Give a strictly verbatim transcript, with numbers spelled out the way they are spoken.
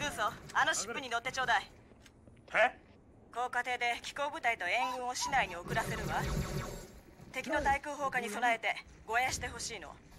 ルーソー、あのシップに乗ってちょうだい。 え？ 高架艇で機甲部隊と援軍を市内に送らせるわ。敵の対空砲火に備えて護衛してほしいの。